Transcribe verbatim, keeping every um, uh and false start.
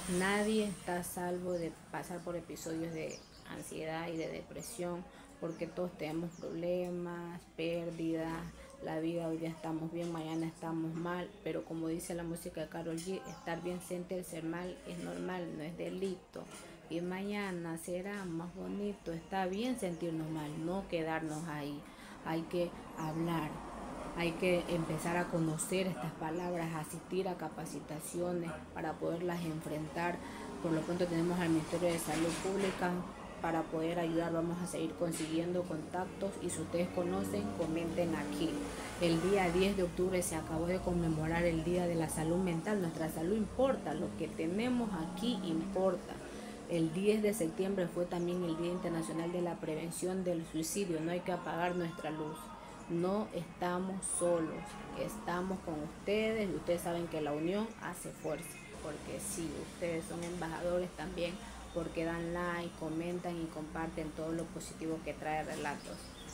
Nadie está a salvo de pasar por episodios de ansiedad y de depresión, porque todos tenemos problemas, pérdidas, la vida hoy día estamos bien, mañana estamos mal, pero como dice la música de Karol G, estar bien siente el ser mal es normal, no es delito. Y mañana será más bonito, está bien sentirnos mal, no quedarnos ahí. Hay que hablar, hay que empezar a conocer estas palabras, asistir a capacitaciones para poderlas enfrentar. Por lo pronto tenemos al Ministerio de Salud Pública para poder ayudar. Vamos a seguir consiguiendo contactos y si ustedes conocen, comenten aquí. El día diez de octubre se acabó de conmemorar el Día de la Salud Mental. Nuestra salud importa, lo que tenemos aquí importa. El diez de septiembre fue también el Día Internacional de la Prevención del Suicidio. No hay que apagar nuestra luz. No estamos solos, estamos con ustedes y ustedes saben que la unión hace fuerza. Porque sí, ustedes son embajadores también porque dan like, comentan y comparten todo lo positivo que trae Relatos.